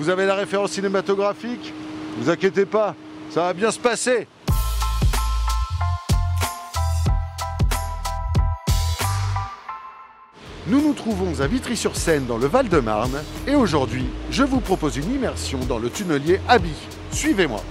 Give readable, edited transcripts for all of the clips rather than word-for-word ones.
vous avez la référence cinématographique? Vous inquiétez pas, ça va bien se passer. Nous nous trouvons à Vitry-sur-Seine dans le Val-de-Marne et aujourd'hui, je vous propose une immersion dans le tunnelier Abi. Suivez-moi.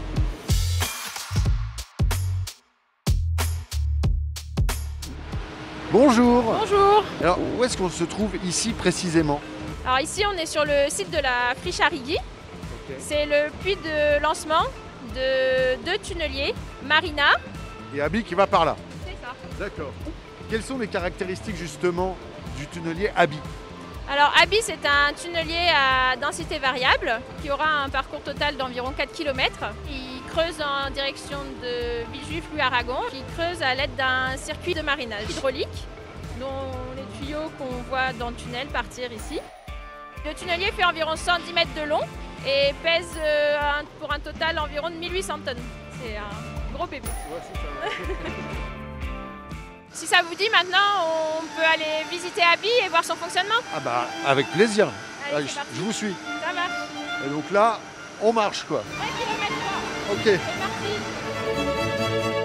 Bonjour. Bonjour. Alors, où est-ce qu'on se trouve ici précisément? Alors ici, on est sur le site de la friche Arrigui. Okay. C'est le puits de lancement de deux tunneliers, Marina. Et Abi qui va par là. C'est ça. D'accord. Quelles sont les caractéristiques justement du tunnelier Abi? Alors Abi, c'est un tunnelier à densité variable qui aura un parcours total d'environ 4 km. Il creuse en direction de Villejuif-Louis-Aragon, qui creuse à l'aide d'un circuit de marinage hydraulique, dont les tuyaux qu'on voit dans le tunnel partir ici. Le tunnelier fait environ 110 mètres de long et pèse pour un total environ de 1800 tonnes. C'est un gros bébé. Ouais, c'est ça. Si ça vous dit, maintenant, on peut aller visiter Abi et voir son fonctionnement. Ah bah, avec plaisir. Allez, Ah, c'est parti. je vous suis. Ça marche. Et donc là, on marche quoi. 1 km. Ok. C'est parti.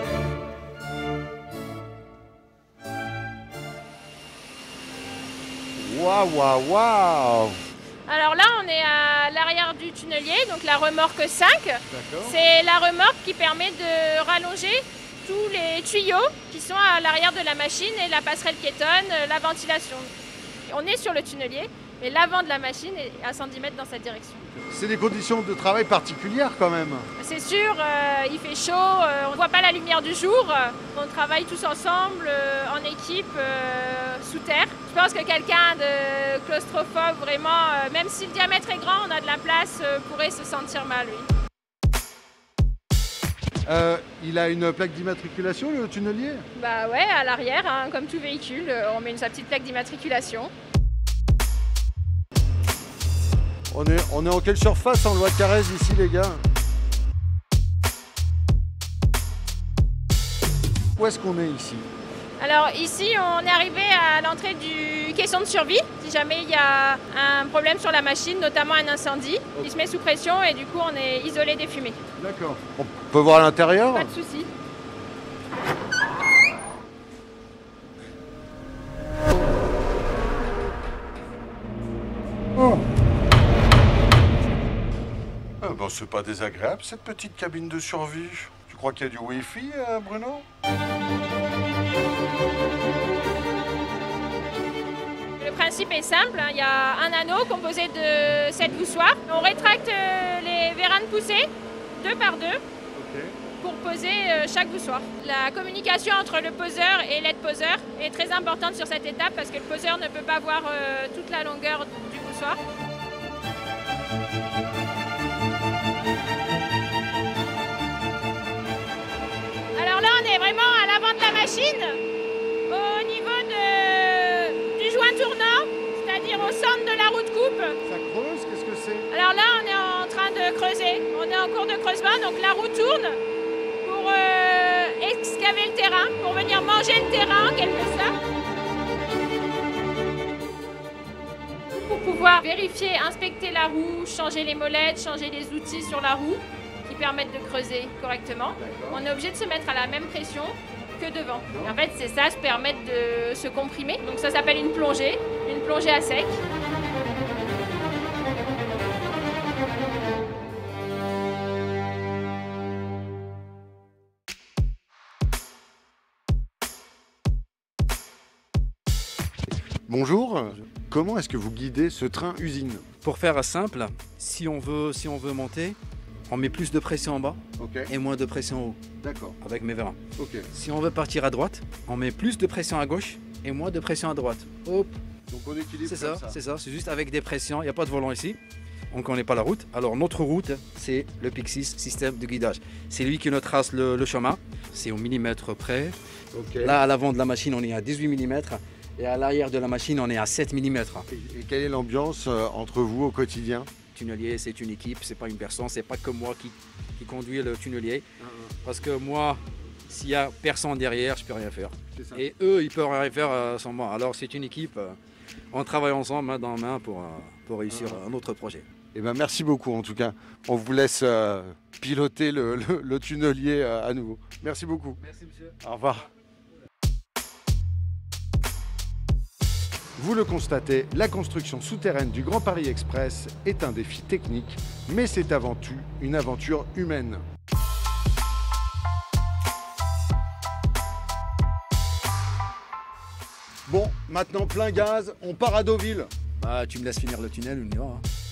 Waouh, waouh, waouh. Alors là, on est à l'arrière du tunnelier, donc la remorque 5. D'accord. C'est la remorque qui permet de rallonger tous les tuyaux qui sont à l'arrière de la machine et la passerelle piétonne, la ventilation. On est sur le tunnelier, mais l'avant de la machine est à 110 mètres dans cette direction. C'est des conditions de travail particulières quand même. C'est sûr, il fait chaud, on ne voit pas la lumière du jour. On travaille tous ensemble, en équipe, sous terre. Je pense que quelqu'un de claustrophobe, vraiment, même si le diamètre est grand, on a de la place, pourrait se sentir mal, oui. Il a une plaque d'immatriculation, le tunnelier? Bah ouais, à l'arrière, hein, comme tout véhicule, on met sa petite plaque d'immatriculation. On est en quelle surface en loi de Carrez ici, les gars? Où est-ce qu'on est ici? Alors ici, on est arrivé à l'entrée du caisson de survie. Si jamais il y a un problème sur la machine, notamment un incendie, il se met sous pression et du coup, on est isolé des fumées. D'accord. On peut voir à l'intérieur? Pas de souci. Oh. Ah ben, c'est pas désagréable cette petite cabine de survie. Tu crois qu'il y a du Wi-Fi, Bruno? Le principe est simple, hein. Il y a un anneau composé de 7 voussoirs. On rétracte les vérins poussées, 2 par 2, pour poser chaque voussoir. La communication entre le poseur et l'aide-poseur est très importante sur cette étape parce que le poseur ne peut pas voir toute la longueur du voussoir. Alors là, on est vraiment à l'avant de la machine, au niveau du joint tournant, c'est-à-dire au centre de la roue de coupe. Ça creuse? Qu'est-ce que c'est? Alors là, on est en train de creuser. On est en cours de creusement, donc la roue tourne pour excaver le terrain, pour venir manger le terrain en quelque sorte. Pour pouvoir vérifier, inspecter la roue, changer les molettes, changer les outils sur la roue qui permettent de creuser correctement, on est obligé de se mettre à la même pression que devant. Et en fait, c'est ça, se permettre de se comprimer. Donc ça s'appelle une plongée à sec. Bonjour. Comment est-ce que vous guidez ce train usine? Pour faire simple, si on veut monter, on met plus de pression en bas et moins de pression en haut. D'accord. Avec mes vérins. Ok. Si on veut partir à droite, on met plus de pression à gauche et moins de pression à droite. Hop. Donc on équilibre. C'est ça, comme c'est ça. C'est juste avec des pressions. Il n'y a pas de volant ici. On ne connaît pas la route. Alors notre route, c'est le Pixis système de guidage. C'est lui qui nous trace le chemin. C'est au millimètre près. Okay. Là, à l'avant de la machine, on est à 18 mm. Et à l'arrière de la machine, on est à 7 mm. Et quelle est l'ambiance entre vous au quotidien? Tunnelier, c'est une équipe, c'est pas une personne, c'est pas comme moi qui conduit le tunnelier. Parce que moi, s'il y a personne derrière, je peux rien faire. Et eux, ils peuvent rien faire sans moi. Alors c'est une équipe. On travaille ensemble, main dans main, pour réussir un autre projet. Eh ben, merci beaucoup en tout cas. On vous laisse piloter le tunnelier à nouveau. Merci beaucoup. Merci monsieur. Au revoir. Vous le constatez, la construction souterraine du Grand Paris Express est un défi technique, mais c'est avant tout une aventure humaine. Bon, maintenant plein gaz, on part à Deauville. Bah, tu me laisses finir le tunnel, on y va.